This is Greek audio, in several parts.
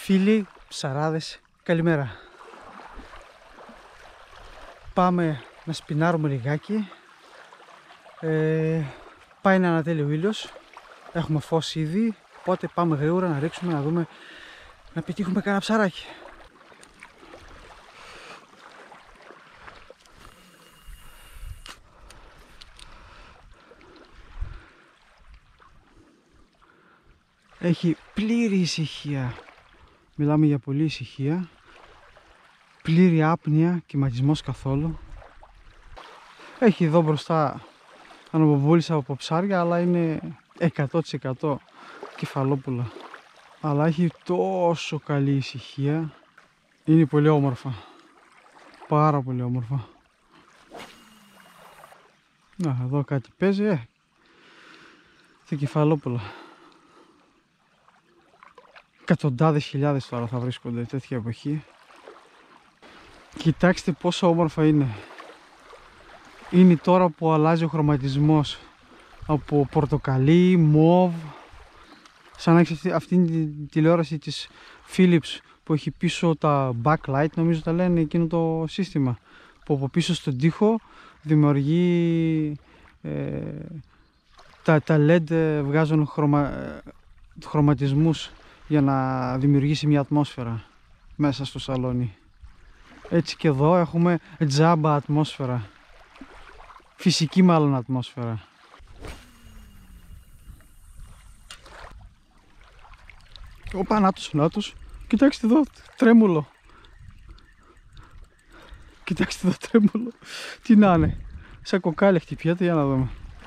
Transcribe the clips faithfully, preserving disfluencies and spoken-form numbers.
Φίλοι, ψαράδες, καλημέρα. Πάμε να σπινάρουμε λιγάκι. ε, Πάει να ανατέλει ο ήλιος. Έχουμε φως ήδη, οπότε πάμε γρήγορα να ρίξουμε, να δούμε, να πετύχουμε κανένα ψαράκι. Έχει πλήρη ησυχία. Μιλάμε για πολλή ησυχία. Πλήρη άπνοια, κυματισμός καθόλου. Έχει εδώ μπροστά ανομοβούλησα από ψάρια, αλλά είναι εκατό τοις εκατό κεφαλόπουλα. Αλλά έχει τόσο καλή ησυχία. Είναι πολύ όμορφα. Πάρα πολύ όμορφα. Να, εδώ κάτι παίζει, ε. Τα κεφαλόπουλα. Εκατοντάδες χιλιάδες τώρα θα βρίσκονται τέτοια εποχή. Κοιτάξτε πόσο όμορφα είναι. Είναι τώρα που αλλάζει ο χρωματισμός από πορτοκαλί, μόβ, σαν να έχεις αυτήν την τηλεόραση της Philips που έχει πίσω τα backlight, νομίζω τα λένε εκείνο το σύστημα, που από πίσω στον τοίχο δημιουργεί ε, τα, τα ελ ι ντι βγάζουν χρωμα, χρωματισμούς για να δημιουργήσει μια ατμόσφαιρα μέσα στο σαλόνι. Έτσι και εδώ έχουμε τζάμπα ατμόσφαιρα. Φυσική μάλλον ατμόσφαιρα. Οπα, νάτος, νάτος. Κοιτάξτε εδώ, τρέμουλο. Κοιτάξτε εδώ, τρέμουλο. Τι να είναι. Σαν κοκάλι χτυπιέται, για να δούμε.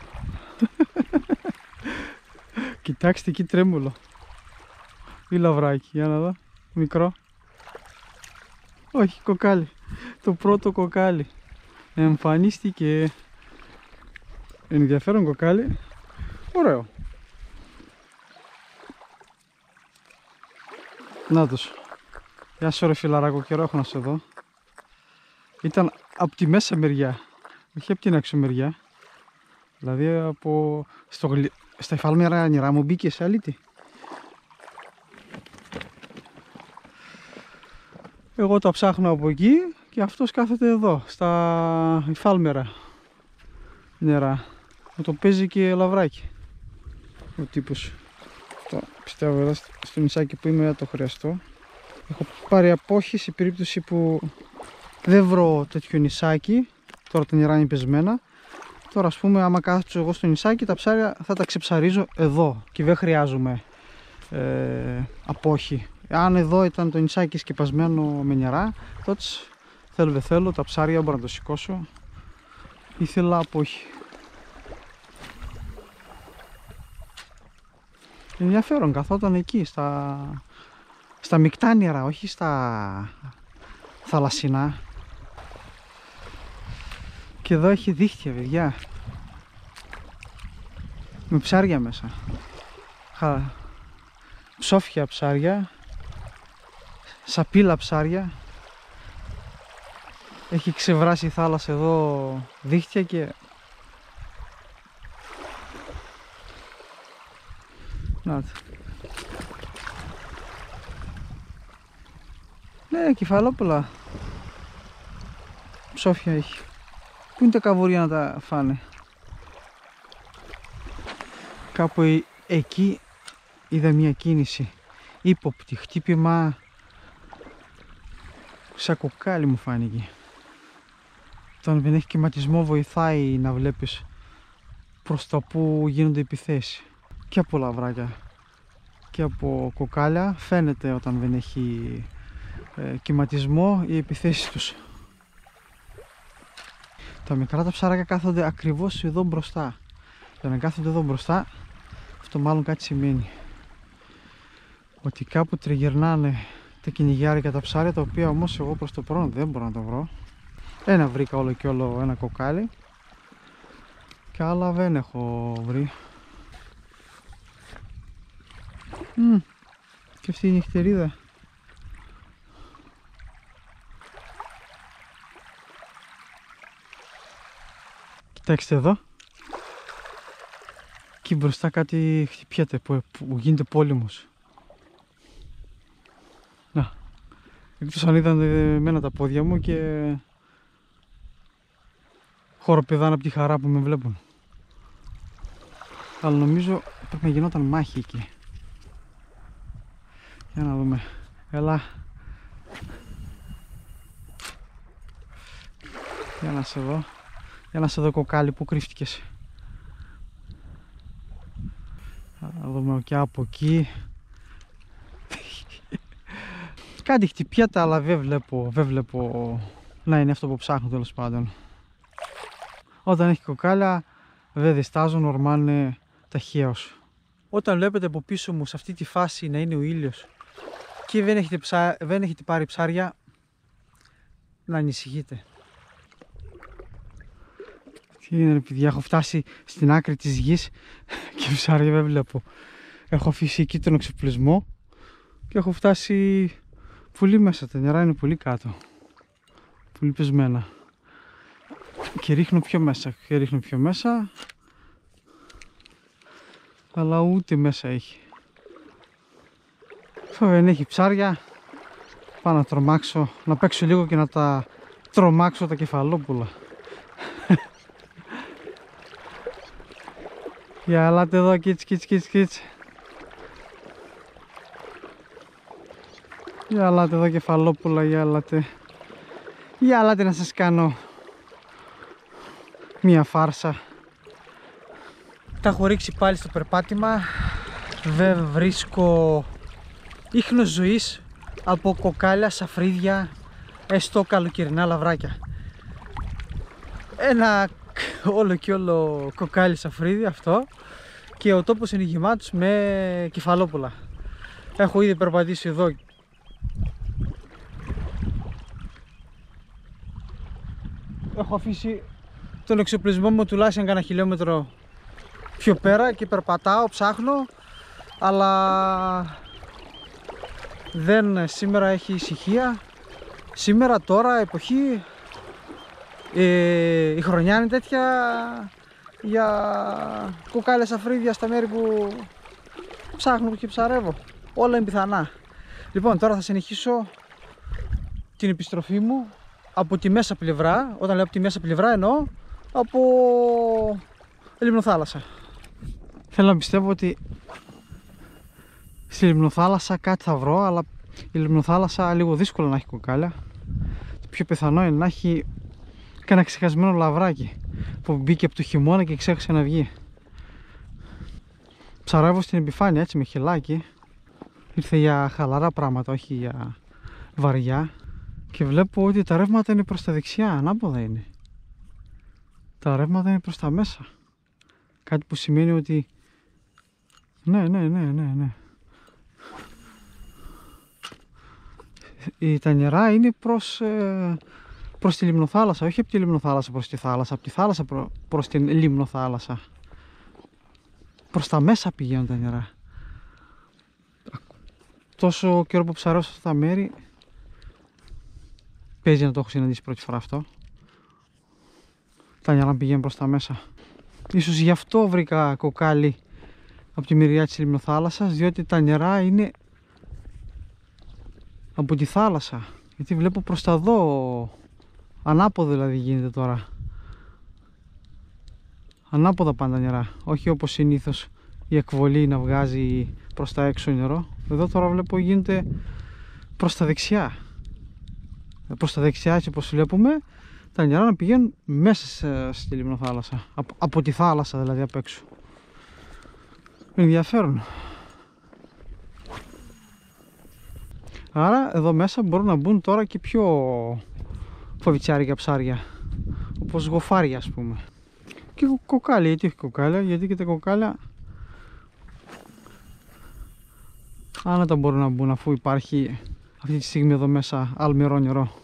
Κοιτάξτε εκεί τρέμουλο. Ή λαβράκι, για να δω. Μικρό. Όχι, κοκάλι. Το πρώτο κοκάλι. Εμφανίστηκε. Ενδιαφέρον κοκάλι. Ωραίο. Νάτος. Γεια σου ρε φιλαράκο, καιρό έχω να σε δω. Ήταν από τη μέσα μεριά, όχι από την έξω μεριά. Δηλαδή από... Στο γλυ... στα υφάλμερα νερά μου μπήκε σε αλήτη. Εγώ τα ψάχνω από εκεί και αυτός κάθεται εδώ, στα υφάλμερα νερά. Μου το παίζει και λαβράκι ο τύπος. Το πιστεύω εδώ στο νησάκι που είμαι θα το χρειαστώ. Έχω πάρει απόχη σε περίπτωση που δεν βρω τέτοιο νησάκι. Τώρα τα νερά είναι πεσμένα. Τώρα ας πούμε άμα κάθεψω εγώ στο νησάκι, τα ψάρια θα τα ξεψαρίζω εδώ και δεν χρειάζομαι ε, απόχη. Αν εδώ ήταν το νησάκι σκεπασμένο με νερά, τότε θέλω δεν θέλω τα ψάρια μπορώ να το σηκώσω. Ήθελα απόχη. Ενδιαφέρον, καθόταν εκεί στα, στα μεικτά νερά, όχι στα θαλασσινά. Και εδώ έχει δίχτυα, παιδιά. Με ψάρια μέσα. Χα... Ψόφια ψάρια. Σαπίλα ψάρια. Έχει ξεβράσει η θάλασσα εδώ δίχτυα και... Να το. Ναι, κεφαλόπουλα. Ψόφια έχει. Πού είναι τα καβούρια να τα φάνε. Κάπου εκεί είδα μια κίνηση. Ύποπτη, χτύπημα. Σαν κοκάλι μου φάνηκε. Όταν δεν έχει κυματισμό βοηθάει να βλέπεις προς τα που γίνονται επιθέσεις. Και από λαβράκια και από κοκάλια φαίνεται όταν δεν έχει ε, κυματισμό οι επιθέσεις τους. Τα μικρά τα ψάρακια κάθονται ακριβώς εδώ μπροστά. Για να κάθονται εδώ μπροστά, αυτό μάλλον κάτι σημαίνει. Ότι κάπου τριγυρνάνε τα κυνηγιάρικα τα ψάρια, τα οποία όμως εγώ προς το παρόν δεν μπορώ να το βρω. Ένα βρήκα όλο και όλο ένα κοκάλι και άλλα δεν έχω βρει. Mm. Και αυτή η νυχτερίδα. Κοιτάξτε εδώ. Εκεί μπροστά κάτι χτυπιέται που, που γίνεται πόλεμος. Εκτός αν είδαν εμένα τα πόδια μου και χοροπηδάνε από τη χαρά που με βλέπουν. Αλλά νομίζω πρέπει να γινόταν μάχη εκεί. Για να δούμε. Έλα. Για να σε δω. Για να σε δω, κοκάλι, που κρύφτηκες. Θα δούμε και από εκεί. Κάτι χτυπιέται, αλλά δεν βλέπω, δεν βλέπω να είναι αυτό που ψάχνω, τέλος πάντων. Όταν έχει κοκάλια δεν διστάζω, νορμάλ είναι ταχαίως. Όταν βλέπετε από πίσω μου σε αυτή τη φάση να είναι ο ήλιος και δεν έχετε, ψά... δεν έχετε πάρει ψάρια, να ανησυχείτε. Τι είναι ρε παιδιά, έχω φτάσει στην άκρη της γης και ψάρια δεν βλέπω. Έχω αφήσει εκεί τον εξοπλισμό και έχω φτάσει πολύ μέσα, τα νερά είναι πολύ κάτω. Πολύ πεσμένα. Και ρίχνω πιο μέσα και ρίχνω πιο μέσα, αλλά ούτε μέσα έχει. Δεν έχει ψάρια. Πάω να τρομάξω, να παίξω λίγο και να τα τρομάξω τα κεφαλόπουλα. Για ελάτε εδώ, κίτς, κίτς, κίτς, κίτς. Για ελάτε εδώ, κεφαλόπουλα, για ελάτε. Για ελάτε να σας κάνω μία φάρσα. Τα έχω ρίξει πάλι στο περπάτημα. Δεν βρίσκω ίχνος ζωής από κοκάλια, σαφρίδια, έστω καλοκαιρινά λαβράκια. Ένα όλο και όλο κοκάλι σαφρίδι αυτό, και ο τόπος είναι γεμάτος με κεφαλόπουλα. Έχω ήδη περπατήσει εδώ έχω αφήσει τον εξοπλισμό μου τουλάχιστον κάνα χιλιόμετρο πιο πέρα και περπατάω, ψάχνω, αλλά δεν, σήμερα έχει ησυχία. Σήμερα, τώρα, εποχή, ε, η χρονιά είναι τέτοια για κοκάλια σαφρίδια στα μέρη που ψάχνω και ψαρεύω. Όλα είναι πιθανά. Λοιπόν, τώρα θα συνεχίσω την επιστροφή μου από τη μέσα πλευρά. Όταν λέω από τη μέσα πλευρά εννοώ από λιμνοθάλασσα. Θέλω να πιστεύω ότι στη λιμνοθάλασσα κάτι θα βρω, αλλά η λιμνοθάλασσα λίγο δύσκολο να έχει κοκάλια. Το πιο πιθανό είναι να έχει κανένα ξεχασμένο λαβράκι που μπήκε από το χειμώνα και ξέχασε να βγει. Ψαρεύω στην επιφάνεια έτσι με χελάκι. Ήρθε για χαλαρά πράγματα, όχι για βαριά. Και βλέπω ότι τα ρεύματα είναι προς τα δεξιά, ανάποδα είναι. Τα ρεύματα είναι προς τα μέσα. Κάτι που σημαίνει ότι ναι, ναι, ναι, ναι, ναι. Τα νερά είναι προς, ε, προς τη λιμνοθάλασσα, όχι από τη λιμνοθάλασσα προς τη θάλασσα, από τη θάλασσα προ, προς την λιμνοθάλασσα. Προς τα μέσα πηγαίνουν τα νερά. Τόσο καιρό που ψαρώ σε αυτά τα μέρη, παίζει να το έχω συναντήσει πρώτη φορά αυτό. Τα νερά πηγαίνουν προς τα μέσα. Ίσως γι' αυτό βρήκα κοκάλι από τη μεριά της λιμνοθάλασσας, διότι τα νερά είναι από τη θάλασσα. Γιατί βλέπω προς τα δω, ανάποδο δηλαδή γίνεται τώρα. Ανάποδα πάνε τα νερά, όχι όπως συνήθως η εκβολή να βγάζει προς τα έξω νερό. Εδώ τώρα βλέπω γίνεται προς τα δεξιά. Προς τα δεξιά, έτσι όπως βλέπουμε, τα νερά να πηγαίνουν μέσα στη λιμνοθάλασσα. Από, από τη θάλασσα δηλαδή απ' έξω. Ενδιαφέρον. Άρα εδώ μέσα μπορούν να μπουν τώρα και πιο φοβιτσάρικα ψάρια, όπως γοφάρια ας πούμε. Και κοκάλια, γιατί όχι κοκάλια, γιατί και τα κοκάλια άνετα μπορούν να μπουν, αφού υπάρχει αυτή τη στιγμή εδώ μέσα αλμυρό νερό.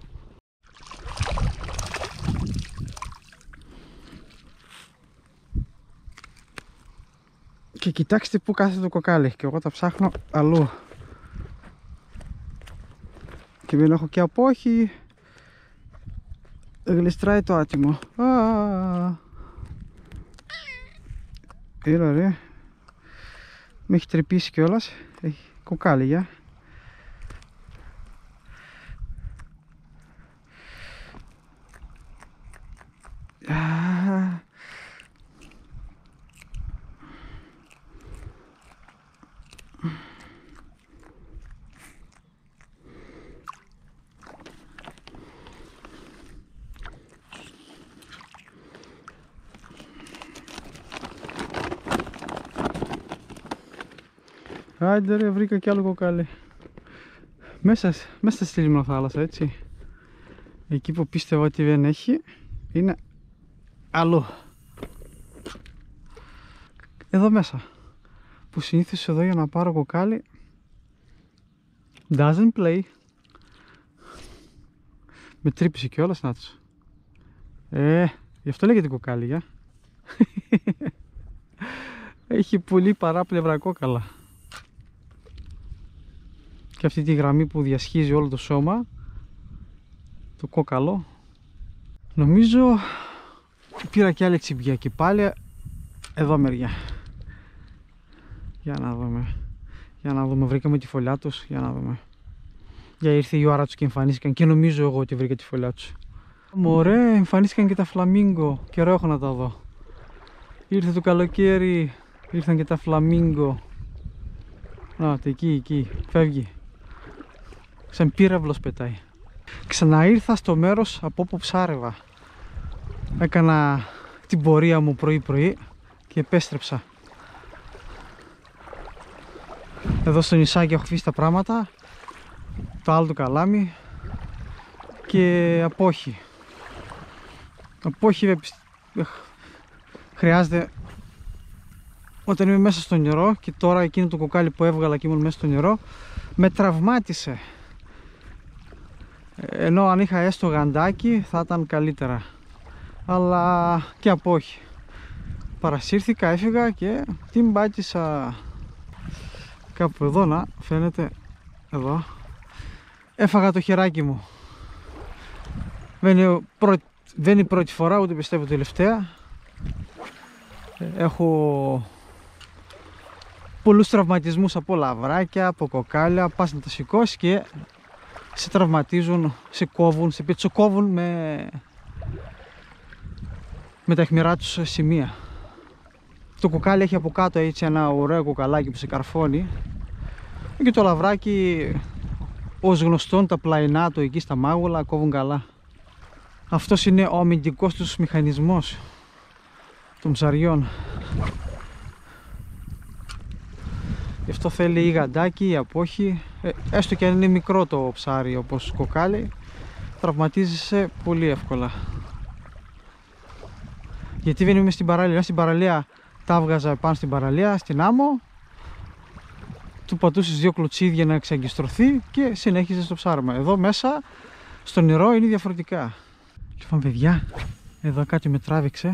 Και κοιτάξτε που κάθεται το κοκάλι, και εγώ τα ψάχνω αλλού. Και μην έχω και απόχη, γλιστράει το άτιμο. Α, έλα ρε, με έχει τρυπήσει κιόλας. Έχει κοκάλι, για. Άντε ρε, βρήκα κι άλλο κοκάλι. Μέσα, μέσα στη λιμνοθάλασσα, έτσι. Εκεί που πίστευα ότι δεν έχει, είναι αλλού. Εδώ μέσα. Που συνήθως εδώ για να πάρω κοκάλι doesn't play. Με τρύπησε κιόλας, να τους. Ε, γι' αυτό λέγεται κοκάλι, για. Έχει πολύ παράπλευρα κόκαλα. Και αυτή τη γραμμή που διασχίζει όλο το σώμα, το κόκαλο. Νομίζω πήρα και άλλη τσιμπιά και πάλι εδώ μεριά. Για να δούμε. Για να δούμε, βρήκαμε τη φωλιά τους. Για να δούμε. Για ήρθε η ώρα τους και εμφανίστηκαν και νομίζω εγώ ότι βρήκα τη φωλιά τους. Μωρέ, εμφανίστηκαν και τα φλαμίγκο. Καιρό έχω να τα δω. Ήρθε το καλοκαίρι, ήρθαν και τα φλαμίγκο. Να, εκεί, εκεί, φεύγει. Σαν πύραυλος πετάει. Ξαναήρθα στο μέρος από όπου ψάρευα. Έκανα την πορεία μου πρωί πρωί και επέστρεψα. Εδώ στο νησάκι έχω αφήσει τα πράγματα. Το άλλο το καλάμι και απόχη. Απόχη χρειάζεται όταν είμαι μέσα στο νερό, και τώρα εκείνο το κοκάλι που έβγαλα και ήμουν μέσα στο νερό με τραυμάτισε. Ενώ αν είχα έστω γαντάκι θα ήταν καλύτερα, αλλά και απόχη. Παρασύρθηκα, έφυγα και την πάτησα. Κάπου εδώ, να φαίνεται, εδώ έφαγα το χεράκι μου. Δεν είναι, πρω... δεν είναι η πρώτη φορά, ούτε πιστεύω τελευταία. Έχω πολλούς τραυματισμούς από λαβράκια, από κοκάλια. Πας να τα σηκώσεις και σε τραυματίζουν, σε κόβουν, σε πετσοκόβουν με, με τα αιχμηρά τους σημεία. Το κοκάλι έχει από κάτω έτσι ένα ωραίο κοκαλάκι που σε καρφώνει, και το λαβράκι, ως γνωστόν, τα πλαϊνά του εκεί στα μάγουλα κόβουν καλά. Αυτός είναι ο αμυντικός τους μηχανισμός των ψαριών. Γι' αυτό θέλει ή γαντάκι ή απόχη. Ε, έστω και αν είναι μικρό το ψάρι όπως κοκάλι, τραυματίζεσαι πολύ εύκολα. Γιατί δεν είμαι στην παραλία. Στην παραλία τα βγάζα πάνω στην παραλία, στην άμμο, του πατούσες δύο κλωτσίδια να εξαγκιστρωθεί και συνέχιζες το ψάρμα. Εδώ μέσα στο νερό είναι διαφορετικά. Λοιπόν παιδιά, εδώ κάτι με τράβηξε.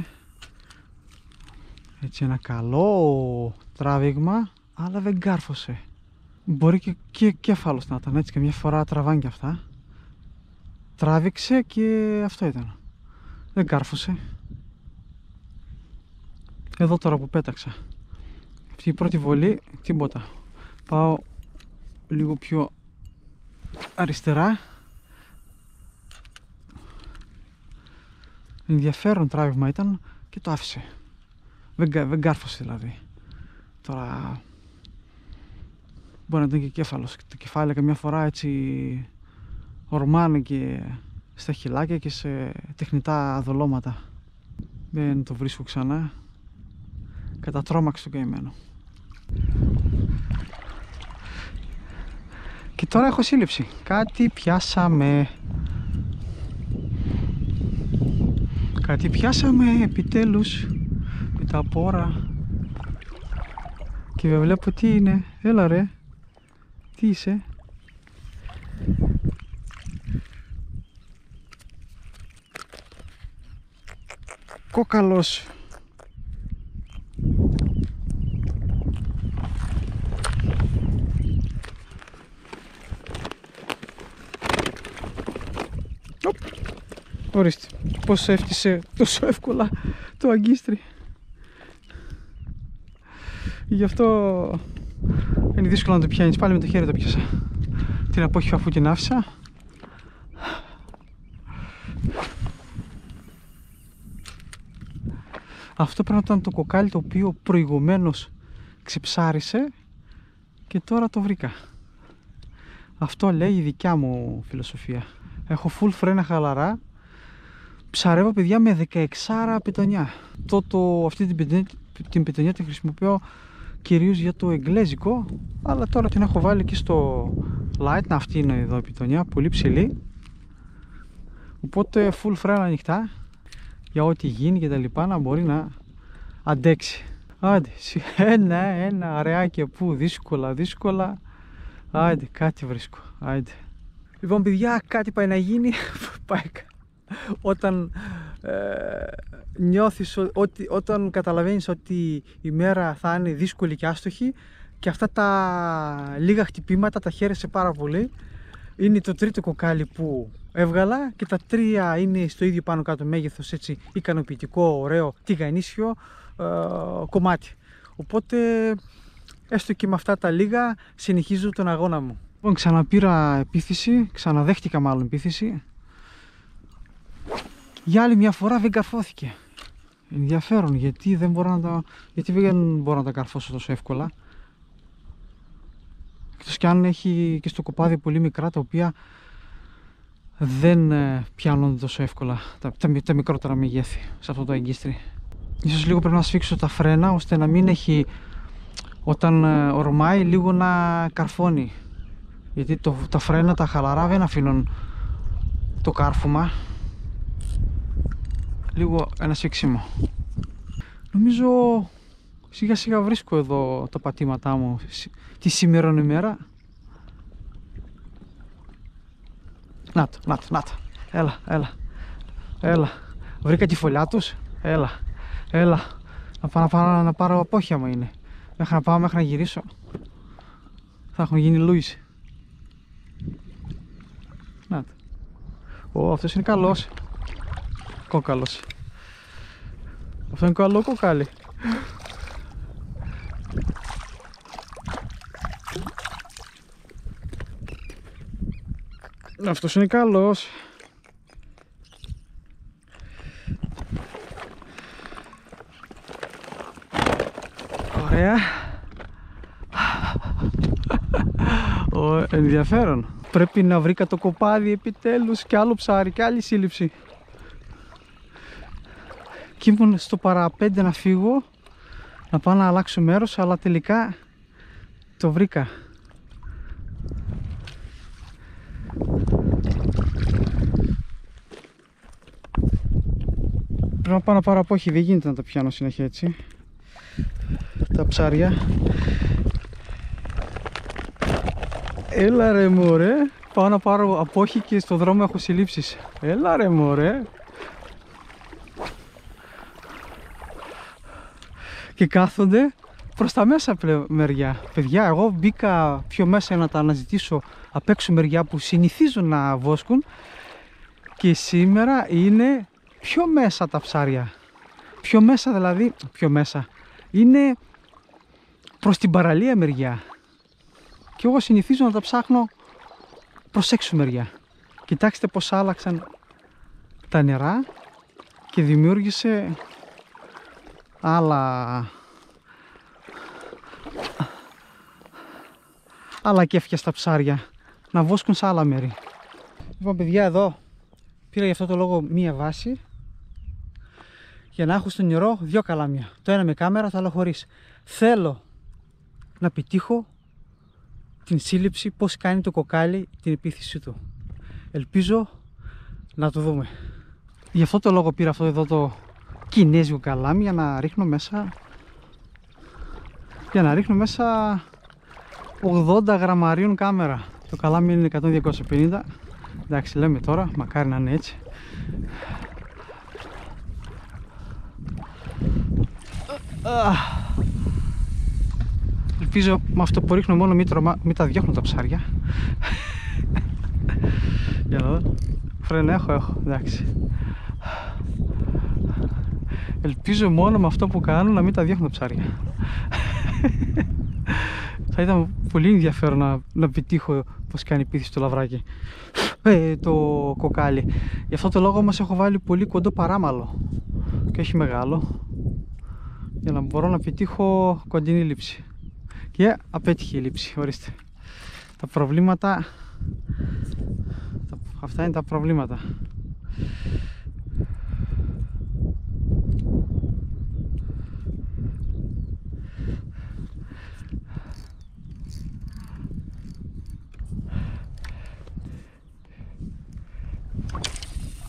Έτσι ένα καλό τράβηγμα, αλλά δεν κάρφωσε. Μπορεί και, και κέφαλος να ήταν, έτσι, και μια φορά τραβάνε και αυτά. Τράβηξε και αυτό ήταν. Δεν κάρφωσε. Εδώ τώρα που πέταξα, αυτή η πρώτη βολή, τίποτα. Πάω λίγο πιο αριστερά. Ενδιαφέρον τράβηγμα ήταν και το άφησε. Δεν, δεν κάρφωσε δηλαδή. Τώρα μπορεί να ήταν και κέφαλος. Το κεφάλι καμιά φορά έτσι ορμάνε και στα χυλάκια και σε τεχνητά δολώματα. Δεν το βρίσκω ξανά. Κατατρώμαξε το καημένο. Και τώρα έχω σύλληψη. Κάτι πιάσαμε. Κάτι πιάσαμε επιτέλους. Με τα πόρα. Και δεν βλέπω τι είναι. Έλα ρε. Τι είσαι? Κόκαλος. Ορίστε, πως έφτιασε τόσο εύκολα το αγκίστρι. Γι' αυτό είναι δύσκολο να το πιάνεις. Πάλι με το χέρι το πιάσα. Την απόχη αφού την άφησα. Αυτό πρέπει να ήταν το κοκάλι το οποίο προηγουμένως ξεψάρισε και τώρα το βρήκα. Αυτό λέει η δικιά μου φιλοσοφία. Έχω full φρένα χαλαρά. Ψαρεύω παιδιά με δεκαεξάρα πιτονιά. Το, το, αυτή την πιτονιά, την πιτονιά τη χρησιμοποιώ κυρίως για το εγγλέζικο, αλλά τώρα την έχω βάλει και στο light. Αυτή είναι εδώ η πιτονιά, πολύ ψηλή, οπότε full φρένα ανοιχτά για ό,τι γίνει και τα λοιπά, να μπορεί να αντέξει. Άντε, ένα, ένα αραιάκι που δύσκολα, δύσκολα. Άντε, κάτι βρίσκω. Άντε. Λοιπόν, παιδιά, κάτι πάει να γίνει. Πάει. Όταν ε, νιώθεις ότι, όταν καταλαβαίνεις ότι η μέρα θα είναι δύσκολη και άστοχη, και αυτά τα λίγα χτυπήματα τα χαίρεσαι πάρα πολύ. Είναι το τρίτο κοκάλι που έβγαλα και τα τρία είναι στο ίδιο πάνω κάτω μέγεθος, έτσι ικανοποιητικό, ωραίο, τηγανίσιο ε, κομμάτι. Οπότε έστω και με αυτά τα λίγα συνεχίζω τον αγώνα μου. Λοιπόν, ξαναπήρα επίθεση, ξαναδέχτηκα μάλλον επίθεση. Για άλλη μια φορά δεν καρφώθηκε. Ενδιαφέρον, γιατί δεν μπορώ να τα, γιατί δεν μπορώ να τα καρφώσω τόσο εύκολα. Εκτός και αν έχει και στο κοπάδι πολύ μικρά, τα οποία δεν πιάνονται τόσο εύκολα, τα, τα, τα μικρότερα μεγέθη σε αυτό το εγκίστρι. Ίσως λίγο πρέπει να σφίξω τα φρένα, ώστε να μην έχει, όταν ορμάει, λίγο να καρφώνει. Γιατί το, τα φρένα τα χαλαρά δεν αφήνουν το κάρφωμα. Λίγο ένα σφίξιμο. Νομίζω σιγά σιγά βρίσκω εδώ τα πατήματά μου τη σήμερον ημέρα. Να το, να το, να το. Έλα, έλα. Έλα. Βρήκα τη φωλιά τους. Έλα, έλα. Να πάω να πάρω, να πάρω απόχεια μου είναι. Μέχρι να πάω, μέχρι να γυρίσω, θα έχουν γίνει Λούις. Να το. Ω, αυτός είναι καλός. Κόκαλος. Αυτό είναι καλό κοκάλι. Αυτός είναι καλός. Ωραία. Ο, ενδιαφέρον. Πρέπει να βρήκα το κοπάδι επιτέλους και άλλο ψάρι και άλλη σύλληψη. Και ήμουν στο παραπέντε να φύγω, να πάω να αλλάξω μέρος, αλλά τελικά το βρήκα. Πρέπει να πάω να πάρω απόχη, δεν γίνεται να τα πιάνω συνέχεια έτσι τα ψάρια. Έλα ρε μωρέ, πάω να πάρω απόχη και στο δρόμο έχω συλλήψεις. Έλα ρε μωρέ. Και κάθονται προς τα μέσα μεριά. Παιδιά, εγώ μπήκα πιο μέσα να τα αναζητήσω απ' έξω μεριά που συνηθίζουν να βόσκουν, και σήμερα είναι πιο μέσα τα ψάρια. Πιο μέσα δηλαδή, πιο μέσα. Είναι προς την παραλία μεριά. Και εγώ συνηθίζω να τα ψάχνω προς έξω μεριά. Κοιτάξτε πως άλλαξαν τα νερά και δημιούργησε άλλα άλλα κέφια στα ψάρια να βόσκουν σε άλλα μέρη. Λοιπόν παιδιά, εδώ πήρα για αυτό το λόγο μία βάση για να έχω στο νερό δύο καλάμια, το ένα με κάμερα, το άλλο χωρίς. Θέλω να πετύχω την σύλληψη, πώς κάνει το κοκάλι την επίθεση του. Ελπίζω να το δούμε. Γι' αυτό το λόγο πήρα αυτό εδώ το κινέζικο καλάμι, για να ρίχνω μέσα για να ρίχνω μέσα ογδόντα γραμμαρίων κάμερα. Το καλάμι είναι εκατό με διακόσια πενήντα. Εντάξει, λέμε τώρα, μακάρι να είναι έτσι. Ελπίζω με αυτό που ρίχνω μόνο μην, τρομα... μην τα διώχνω τα ψάρια. Για να δω. Φρένα έχω, έχω, εντάξει. Ελπίζω μόνο με αυτό που κάνω να μην τα διώχνω τα ψάρια. Θα ήταν πολύ ενδιαφέρον να, να πετύχω πως κάνει επίθεση το λαβράκι, ε, το κοκάλι. Γι' αυτό το λόγο όμως έχω βάλει πολύ κοντό παράμαλο και όχι μεγάλο, για να μπορώ να πετύχω κοντινή λήψη. Και απέτυχε η λήψη, ορίστε. Τα προβλήματα, αυτά είναι τα προβλήματα.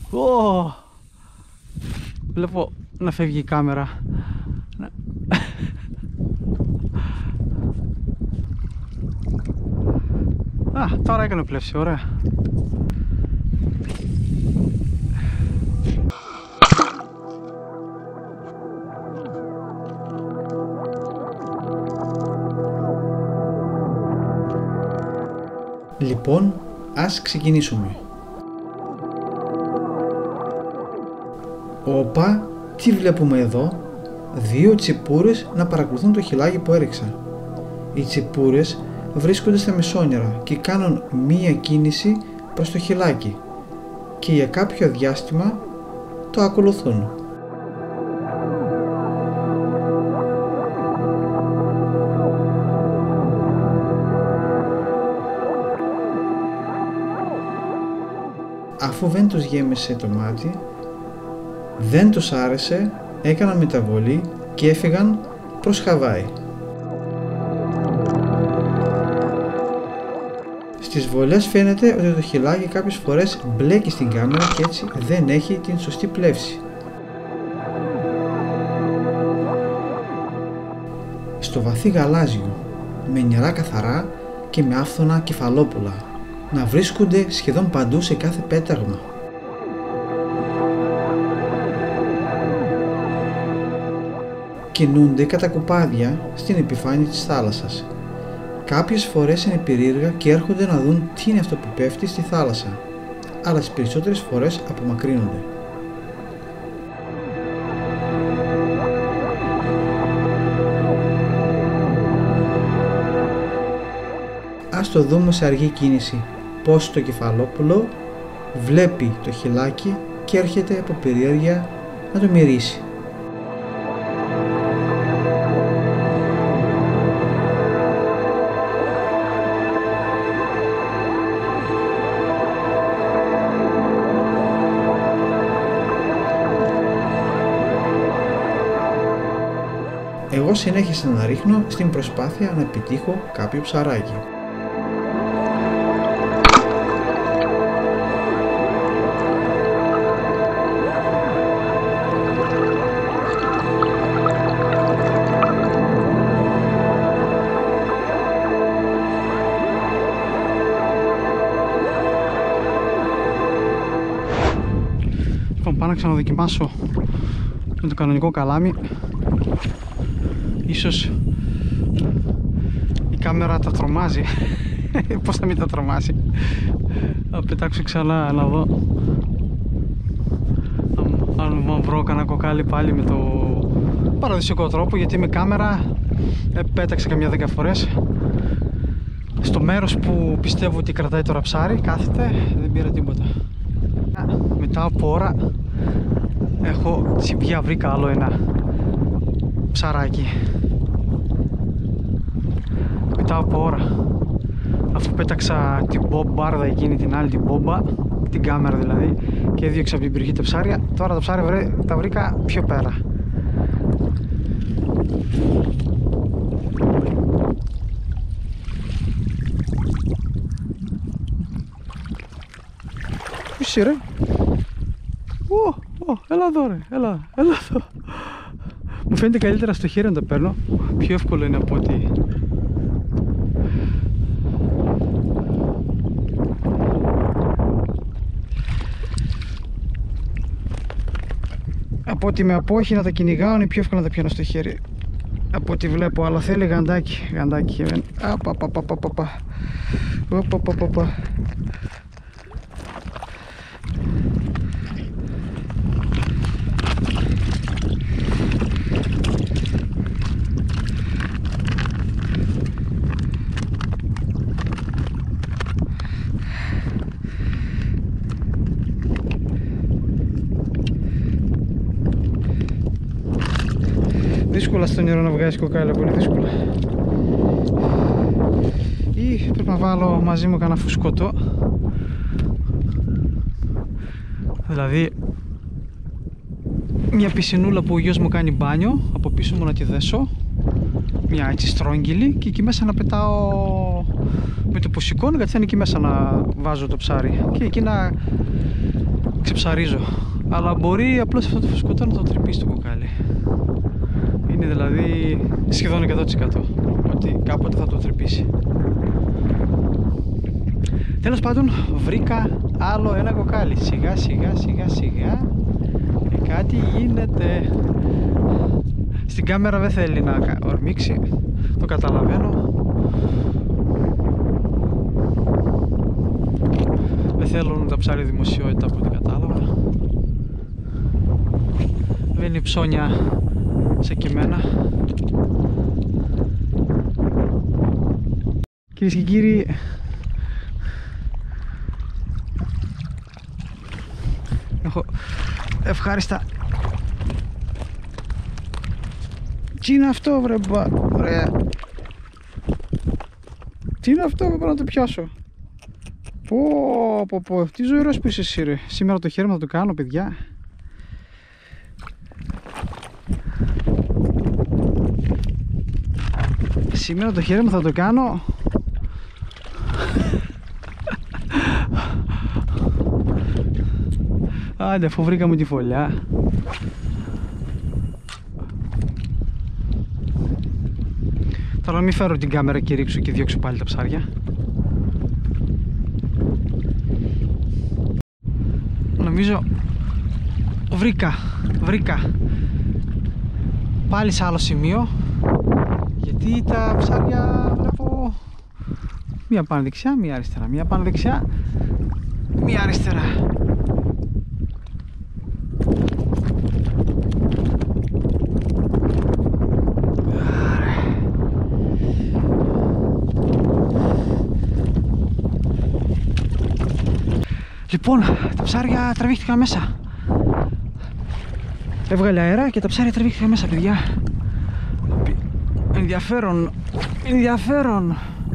Oh! Βλέπω να φεύγει η κάμερα. Α, τώρα έκανε πλεύση, ωραία. Λοιπόν, ας ξεκινήσουμε. Όπα, τι βλέπουμε εδώ? Δύο τσιπούρες να παρακολουθούν το χυλάκι που έριξα. Οι τσιπούρες βρίσκονται στα μεσόνυρα και κάνουν μία κίνηση προς το χυλάκι και για κάποιο διάστημα το ακολουθούν. Αφού δεν τους γέμισε το μάτι, δεν τους άρεσε, έκαναν μεταβολή και έφυγαν προς Χαβάη. Στις βολές φαίνεται ότι το χυλάκι κάποιες φορές μπλέκει στην κάμερα και έτσι δεν έχει την σωστή πλεύση. Στο βαθύ γαλάζιο, με νερά καθαρά και με άφθονα κεφαλόπουλα να βρίσκονται σχεδόν παντού σε κάθε πέταγμα. Κινούνται κατά κουπάδια στην επιφάνεια της θάλασσας. Κάποιες φορές είναι περίεργα και έρχονται να δουν τι είναι αυτό που πέφτει στη θάλασσα, αλλά τις περισσότερες φορές απομακρύνονται. Ας το δούμε σε αργή κίνηση πως το κεφαλόπουλο βλέπει το χυλάκι και έρχεται από περιέργεια να το μυρίσει. Εγώ συνέχισα να ρίχνω στην προσπάθεια να επιτύχω κάποιο ψαράκι. Λοιπόν, πάω να ξαναδοκιμάσω με το κανονικό καλάμι. Ίσως η κάμερα τα τρομάζει. Πώς θα μην τα τρομάσει? Θα πετάξω ξανά να δω αν βρω κανένα κοκάλι πάλι με το παραδοσιακό τρόπο, γιατί με κάμερα πέταξα καμιά δέκα φορές. Στο μέρος που πιστεύω ότι κρατάει τώρα ψάρι, κάθεται, δεν πήρα τίποτα. Μετά από ώρα έχω τσιμπιά, βρήκα άλλο ένα ψαράκι. Μετά από ώρα, αφού πέταξα την μπομπάρδα εκείνη, την άλλη την μπόμπα, την κάμερα δηλαδή, και έδιωξα από την περιοχή τα ψάρια, τώρα τα ψάρια βρε, τα βρήκα πιο πέρα. Πού είσαι ρε? Ω, ω, έλα εδώ ρε, έλα, έλα εδώ. Μου φαίνεται καλύτερα στο χέρι να τα παίρνω, πιο εύκολο είναι από ότι... Από ότι με απόχη να τα κυνηγάω είναι πιο εύκολο να τα πιάνω στο χέρι, από ό,τι βλέπω, αλλά θέλει γαντάκι, γαντάκι. Απαπαπαπαπαπα. Οπαπαπαπα. Δύσκολα στο νερό να βγάζει κοκάλια, πολύ δύσκολα. Ή πρέπει να βάλω μαζί μου κανένα φουσκωτό. Δηλαδή μια πισινούλα που ο γιος μου κάνει μπάνιο, από πίσω μου να τη δέσω, μια έτσι στρόγγυλη, και εκεί μέσα να πετάω Με το που σηκώνω κατευθείαν εκεί μέσα να βάζω το ψάρι και εκεί να ξεψαρίζω. Αλλά μπορεί απλώς αυτό το φουσκωτό να το τρυπήσει το κοκάλι. Είναι δηλαδή σχεδόν εκατό τοις εκατό ότι κάποτε θα το τρυπήσει. Τέλος πάντων, βρήκα άλλο ένα κοκάλι. Σιγά σιγά σιγά σιγά και κάτι γίνεται. Στην κάμερα δεν θέλει να ορμήξει, το καταλαβαίνω. Δεν θέλουν τα ψάρια δημοσιότητα από ό,τι κατάλαβα. Βαίνει ψώνια σε κεμένα. Κυρίες και κύριοι, έχω ευχάριστα. Τι είναι αυτό βρε μπα, ωραία. Τι είναι αυτό, πρέπει να το πιάσω. Πω πω πω, τι ζωηρός που είσαι εσύ ρε. Σήμερα το χέρι μου θα το κάνω παιδιά. Σήμερα το χέρι μου θα το κάνω. Άντε, αφού βρήκαμε τη φωλιά. Τώρα μην φέρω την κάμερα και ρίξω και διώξω πάλι τα ψάρια. Νομίζω βρήκα, βρήκα πάλι σε άλλο σημείο, γιατί τα ψάρια βλέπω μία πάνω δεξιά, μία αριστερά, μία πάνω δεξιά, μία αριστερά. Λοιπόν, τα ψάρια τραβήχτηκαν μέσα. Έβγαλε αέρα και τα ψάρια τραβήχτηκαν μέσα, παιδιά. Ενδιαφέρον, ενδιαφέρον.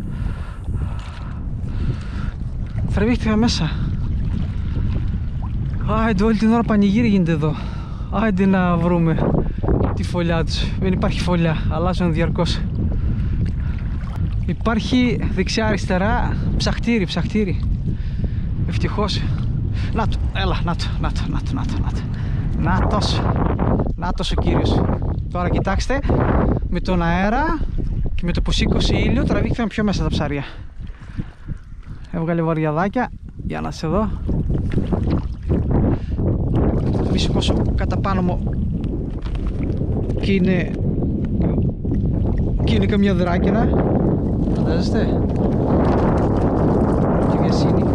Τραβήχτηκαν μέσα. Άιντε, όλη την ώρα πανηγύρι γίνεται εδώ. Άιντε να βρούμε τη φωλιά τους. Δεν υπάρχει φωλιά, αλλάζουν διαρκώς. Υπάρχει δεξιά αριστερά ψαχτήρι, ψαχτήρι. Ευτυχώς. Να το, έλα, να το, να το, να το, να το, να το. Νάτος, νάτος ο κύριος. Τώρα κοιτάξτε, με τον αέρα και με το που σήκωσε ήλιο τραβήχθηκαν πιο μέσα τα ψάρια. Έβγαλε βαριαδάκια, για να σε δω. Μη σηκώσω κατά πάνω μου. Και είναι, και είναι καμιά δράκαινα. Φαντάζεστε. Και βιασύνη.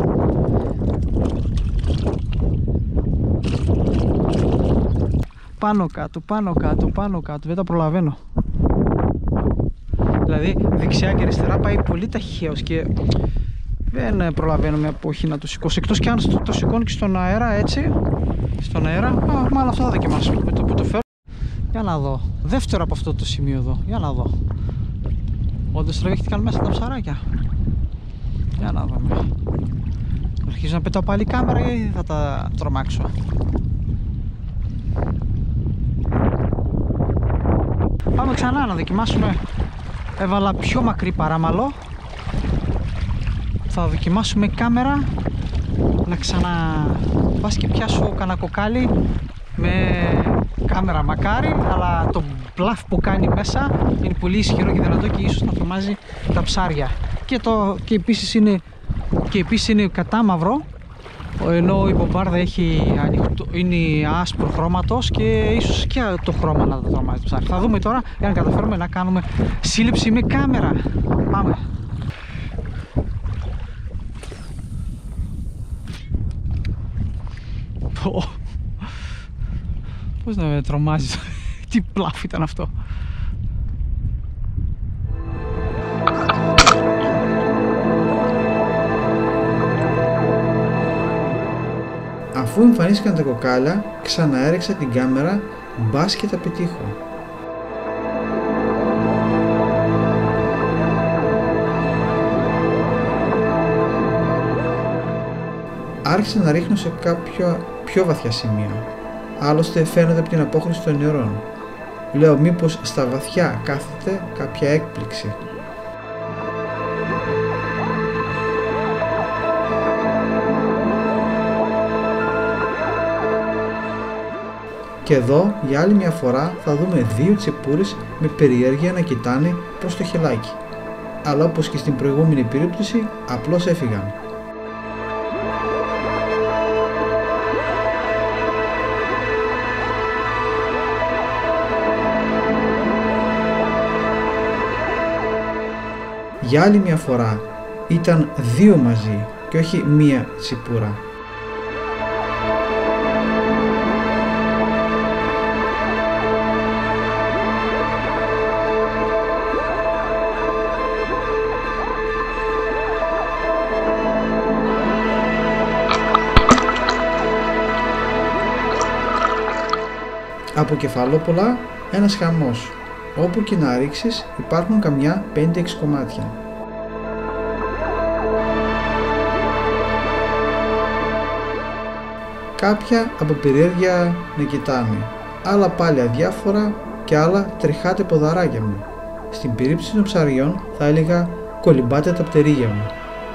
Πάνω κάτω, πάνω κάτω, πάνω κάτω, δεν τα προλαβαίνω. Δηλαδή δεξιά και αριστερά πάει πολύ ταχαίως και δεν προλαβαίνω με απόχη να το σηκώσω. Εκτός κι αν το, το σηκώνει και στον αέρα έτσι, στον αέρα, α, μάλλον αυτό θα δοκιμάσω με το που το φέρω. Για να δω, δεύτερο από αυτό το σημείο εδώ, για να δω. Όντως τραβήχτηκαν μέσα τα ψαράκια. Για να δούμε. Αρχίζω να πετάω πάλι κάμερα ή θα τα τρομάξω. Πάμε ξανά να δοκιμάσουμε. Έβαλα πιο μακρύ παράμαλο. Θα δοκιμάσουμε κάμερα. Να ξανά πας και πιάσω κανένα κοκάλι με κάμερα μακάρι, αλλά το μπλαφ που κάνει μέσα είναι πολύ ισχυρό και δυνατό και ίσως να τρομάζει τα ψάρια. Και, το, και επίσης είναι, και επίσης είναι κατάμαυρο, ενώ η μπομπάρδα έχει ανοιχτό, είναι άσπρο χρώματος και ίσως και το χρώμα να το τρομάζει το ψάρι. Θα δούμε τώρα αν καταφέρουμε να κάνουμε σύλληψη με κάμερα. Πάμε. Πώς να με τρομάζεις. Τι πλάφ ήταν αυτό. Αφού εμφανίστηκαν τα κοκάλια, ξαναέριξα την κάμερα, μπας και τα πετύχω. Άρχισα να ρίχνω σε κάποια πιο βαθιά σημεία. Άλλωστε φαίνεται από την απόχρωση των νερών. Λέω μήπως στα βαθιά κάθεται κάποια έκπληξη. Και εδώ για άλλη μια φορά θα δούμε δύο τσιπούρες με περιέργεια να κοιτάνε προς το χελάκι. Αλλά όπως και στην προηγούμενη περίπτωση απλώς έφυγαν. Για άλλη μια φορά ήταν δύο μαζί και όχι μία τσιπούρα. Από κεφαλόπουλα ένας χαμός. Όπου και να ρίξεις υπάρχουν καμιά πέντε έξι κομμάτια. Κάποια από περιέργεια να κοιτάνε, άλλα πάλι αδιάφορα και άλλα τρεχάτε ποδαράκια μου. Στην περίπτωση των ψαριών θα έλεγα κολυμπάτε τα πτερίγια μου.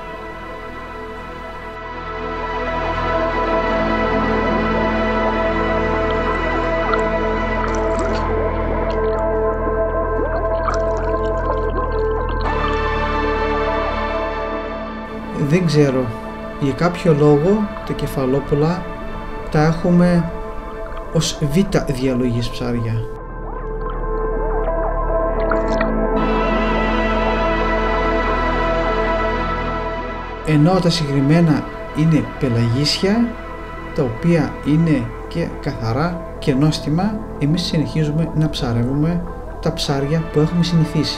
Δεν ξέρω, για κάποιο λόγο τα κεφαλόπουλα τα έχουμε ως β' διαλογής ψάρια. Ενώ τα συγκεκριμένα είναι πελαγίσια, τα οποία είναι και καθαρά και νόστιμα, εμείς συνεχίζουμε να ψαρεύουμε τα ψάρια που έχουμε συνηθίσει.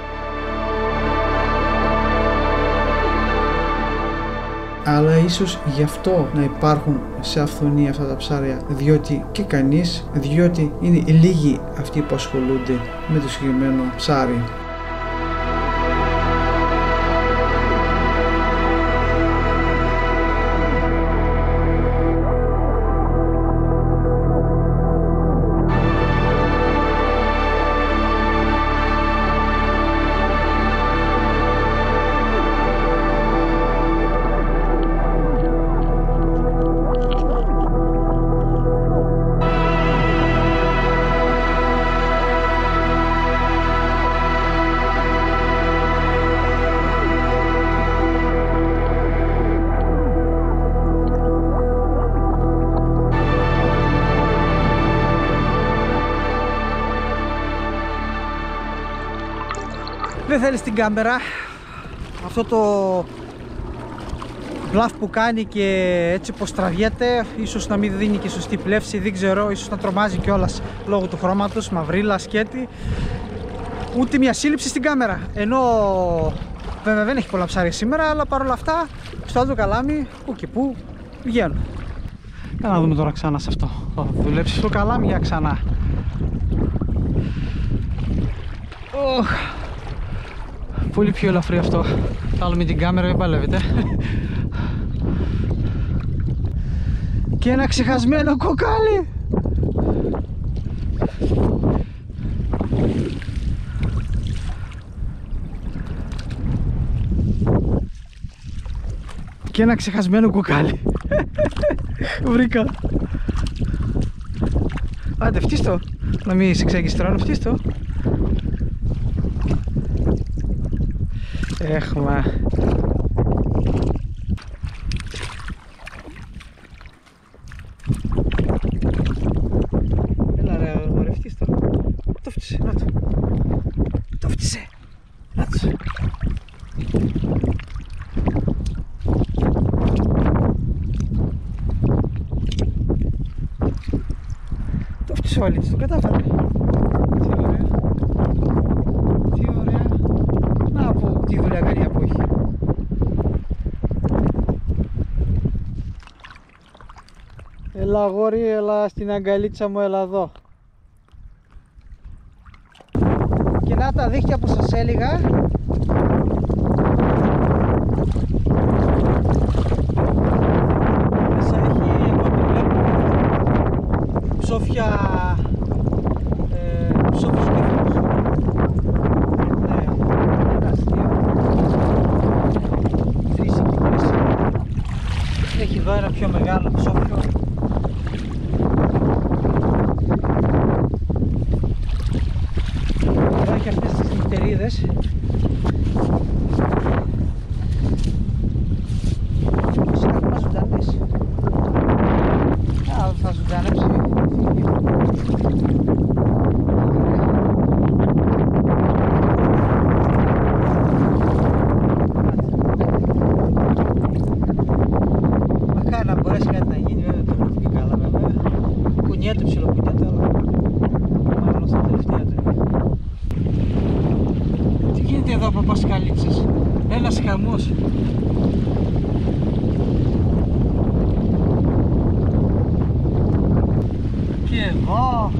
Αλλά ίσως γι' αυτό να υπάρχουν σε αυθονία αυτά τα ψάρια, διότι και κανείς, διότι είναι λίγοι αυτοί που ασχολούνται με το συγκεκριμένο ψάρι. Δεν θέλει την κάμερα αυτό το μπλαφ που κάνει και έτσι πως τραβιέται, ίσως να μην δίνει και σωστή πλεύση, δεν ξέρω, ίσως να τρομάζει κιόλας λόγω του χρώματος, μαυρίλα, σκέτη. Ούτε μια σύλληψη στην κάμερα, ενώ βέβαια δεν έχει πολλά ψάρια σήμερα, αλλά παρόλα αυτά στο άλλο το καλάμι που και που βγαίνουν. Για να δούμε τώρα ξανά σε αυτό, θα δουλέψει στο καλάμι για ξανά. Oh. Πολύ πιο ελαφρύ αυτό. Το άλλο με την κάμερα δεν παλεύεται. Και ένα ξεχασμένο κοκάλι. Και ένα ξεχασμένο κοκάλι. Βρήκα. Άντε φτύστο. Να μην σε ξεγιστρώνω, φτύστο. Έχουμε. Έλα ρε, ωραία φτύστο. Το φτύσε, να το. Το φτύσε. Να το. Το φτύσε ο Αλίτης, το κατάφερε. Τι ωραία. Τι ωραία. Να πω τι δουλειά κάνει από έχει. Έλα αγόρι, έλα στην αγκαλίτσα μου, έλα εδώ. Και να τα δίχτυα που σας έλεγα. Μέσα έχει, εγώ τη βλέπω, ψόφια, ε, ψόφιους κύφλους. Ναι, ένας, δύο, τρεις εκεί μέσα. Έχει εδώ ένα πιο μεγάλο ψόφιο. εδώ.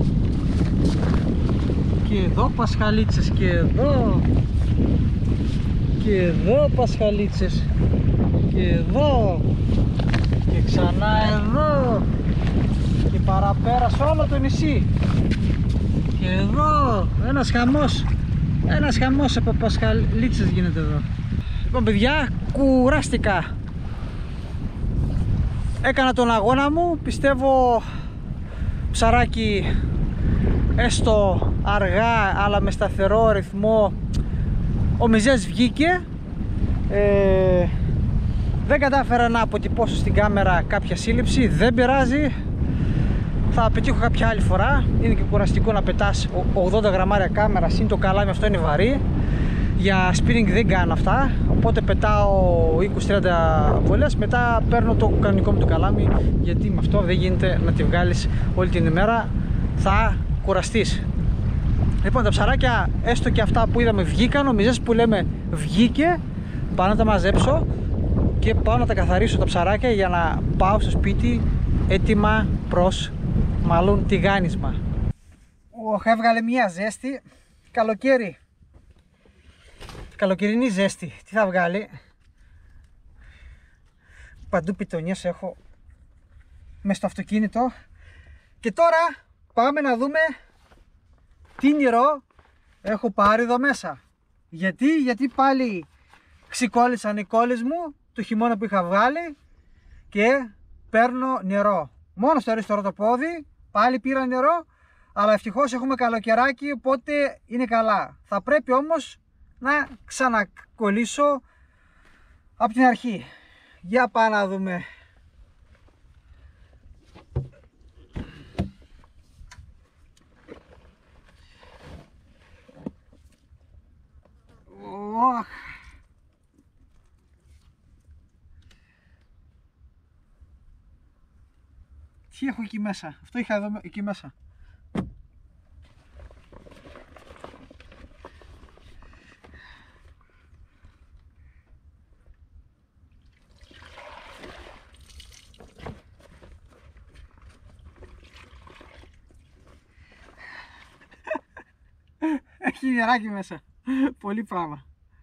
Και εδώ πασχαλίτσες, και εδώ. Και εδώ πασχαλίτσες. Και εδώ. Και ξανά εδώ. Και παραπέρα σε όλο το νησί. Και εδώ. Ένας χαμός. Ένας χαμός από πασχαλίτσες γίνεται εδώ. Λοιπόν παιδιά, κουράστηκα. Έκανα τον αγώνα μου. Πιστεύω ψαράκι έστω αργά αλλά με σταθερό ρυθμό ο Μιζές βγήκε. ε, Δεν κατάφερα να αποτυπώσω στην κάμερα κάποια σύλληψη. Δεν πειράζει, θα πετύχω κάποια άλλη φορά. Είναι και κουραστικό να πετάς ογδόντα γραμμάρια κάμερα, συν το καλάμι αυτό είναι βαρύ. Για spinning δεν κάνω αυτά, οπότε πετάω είκοσι τριάντα βολές, μετά παίρνω το κανονικό μου το καλάμι, γιατί με αυτό δεν γίνεται να τη βγάλεις όλη την ημέρα, θα κουραστείς. Λοιπόν, τα ψαράκια, έστω και αυτά που είδαμε βγήκαν, ο Μιζές που λέμε βγήκε. Πάω να τα μαζέψω και πάω να τα καθαρίσω τα ψαράκια για να πάω στο σπίτι έτοιμα προς μάλλον τηγάνισμα. Ωχ, έβγαλε μια ζέστη, καλοκαίρι. Καλοκαιρινή ζέστη, τι θα βγάλει. Παντού πιτονιές έχω μες στο αυτοκίνητο. Και τώρα πάμε να δούμε τι νερό έχω πάρει εδώ μέσα. Γιατί, γιατί πάλι ξικόλυσαν οι κόλλες μου το χειμώνα που είχα βγάλει και παίρνω νερό. Μόνο στο αριστερό το πόδι πάλι πήρα νερό, αλλά ευτυχώς έχουμε καλοκαιράκι, οπότε είναι καλά. Θα πρέπει όμως να ξανακολλήσω από την αρχή. Για πάμε να δούμε. Oh. Τι έχω εκεί μέσα? Αυτό είχα εδώ εκεί μέσα. Έχει νεράκι μέσα. Πολύ πράγμα.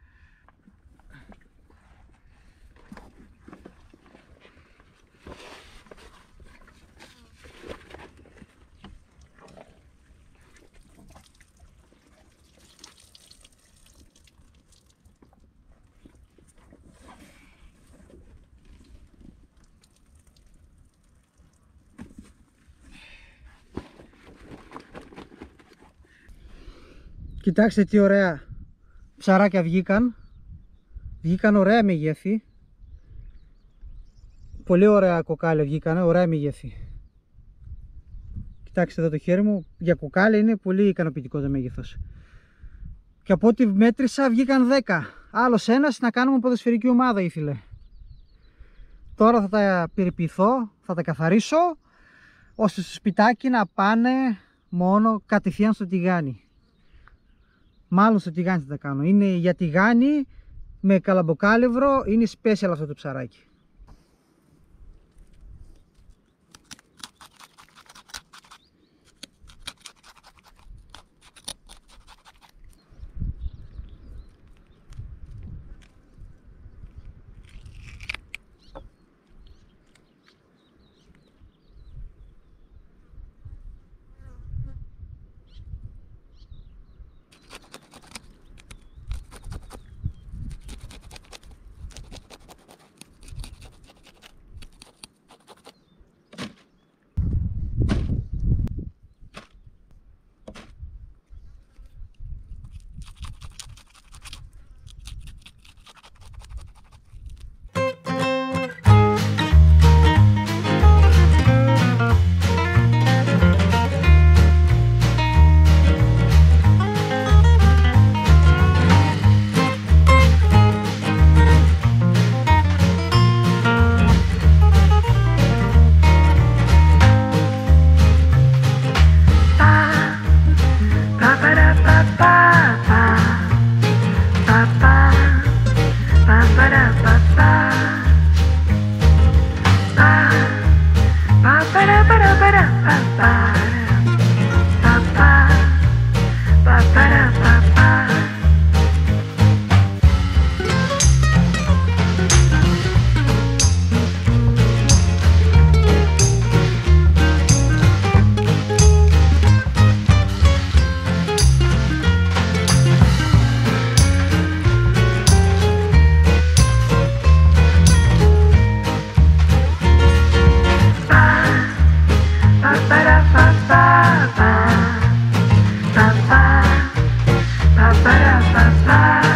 Κοιτάξτε τι ωραία ψαράκια βγήκαν. Βγήκαν ωραία μεγέθη. Πολύ ωραία κοκάλια βγήκαν, ωραία μεγέθη. Κοιτάξτε εδώ το χέρι μου, για κοκάλια είναι πολύ ικανοποιητικό το μέγεθος. Και από ό,τι μέτρησα βγήκαν δέκα. Άλλος ένας να κάνουμε ποδοσφαιρική ομάδα ήθελε. Τώρα θα τα περιποιηθώ, θα τα καθαρίσω, ώστε στο σπιτάκι να πάνε μόνο κατευθείαν στο τηγάνι. Μάλλον στο τηγάνι θα τα κάνω. Είναι για τηγάνι με καλαμποκάλευρο, είναι special αυτό το ψαράκι. Bye.